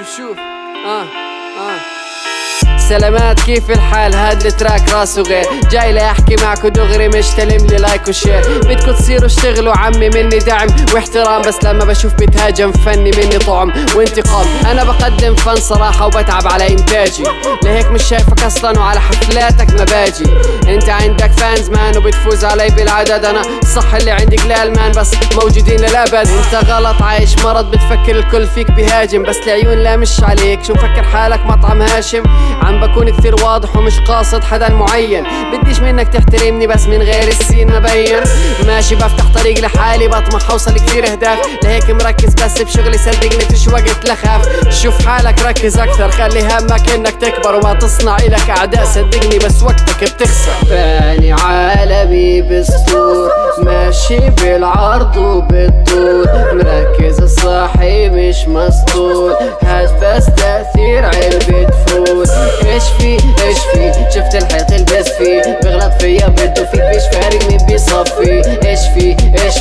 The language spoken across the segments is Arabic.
شوف سلامات كيف الحال؟ هاد التراك راسه غير جاي لأحكي معكو دغري مش تلم لي لايك وشير. بدكو تصيروا اشتغلوا عمي مني دعم واحترام، بس لما بشوف بتهاجم فني مني طعم وانتقام. انا بقدم فن صراحة وبتعب على انتاجي، لهيك مش شايفك اصلا وعلى حفلاتك ما باجي. انت عندك فانز مان وبتفوز علي بالعدد، انا صح اللي عندي قلال مان بس موجودين للابد. انت غلط عايش مرض بتفكر الكل فيك بهاجم، بس العيون لا مش عليك. شو مفكر حالك مطعم هاشم؟ عم بكون كثير واضح ومش قاصد حدا معين، بديش منك تحترمني بس من غير السين مبين. ماشي بفتح طريق لحالي بطمح اوصل كثير اهداف، لهيك مركز بس بشغلي صدقني فيش وقت لخاف. شوف حالك ركز اكثر، خلي همك انك تكبر وما تصنع الك اعداء، صدقني بس وقتك بتخسر. باني عالمي بسطور ماشي بالعرض وبالطول، مركز صاحي مش مسطول، هاد بس تأثير علبة فول. ايش في شفت الحيط البس فيه، بغلط فيا بده فيك مش فارق مين بيصفي. ايش في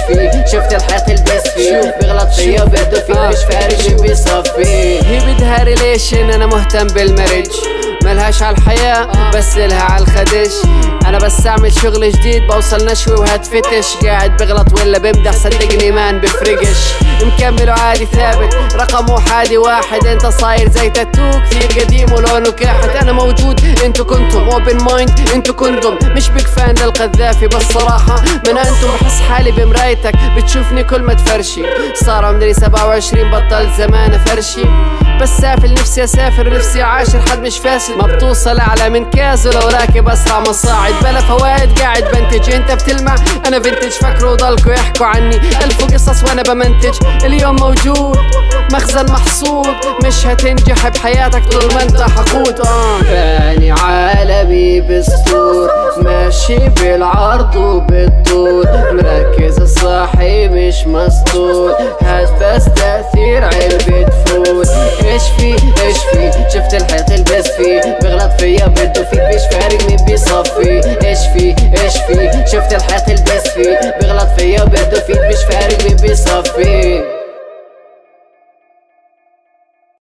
شفت الحيط البس فيه، بغلط فيا بده فيك مش فارق مين بيصفي. هي بدها ريليشن انا مهتم بالمرج، ملهاش عالحياة بس لها عالخدش. انا بس اعمل شغل جديد بوصل نشوي وهتفتش، قاعد بغلط ولا بمدح صدقني مان بفرقش. مكمل وعادي ثابت رقم حادي واحد، انت صاير زي تاتو كثير قديم ولونه كاحت. انا موجود انتو كنتم اوبن مايند، انتو كنتم مش بيج فان للقذافي، بس صراحة من انتم بحس حالي بمرايتك بتشوفني كل ما تفرشي. صار عمري 27 بطلت زمان فرشي، بس سافل نفسي اسافر نفسي عاشر حد مش فاسد. ما بتوصل اعلى من كاز ولو راكب اسرع مصاعد، بلا فوائد قاعد بنتج. انت بتلمع انا فينتج، فكروا ضلكوا يحكوا عني الف قصص وانا بمنتج. اليوم موجود مخزن محصول، مش هتنجح بحياتك طول ما انت حقود. باني عالمي بسطور ماشي بالعرض وبالطول، مركز صاحي مش مسطول، هاد بس تأثير علبة فول. ايش في شفت الحيط البس فيه، بغلط فيا بده فيك مش فارق مين بيصفي. ايش في شفت الحيط البس فيه، بغلط فيا بده فيك مش فارق مين بيصفي.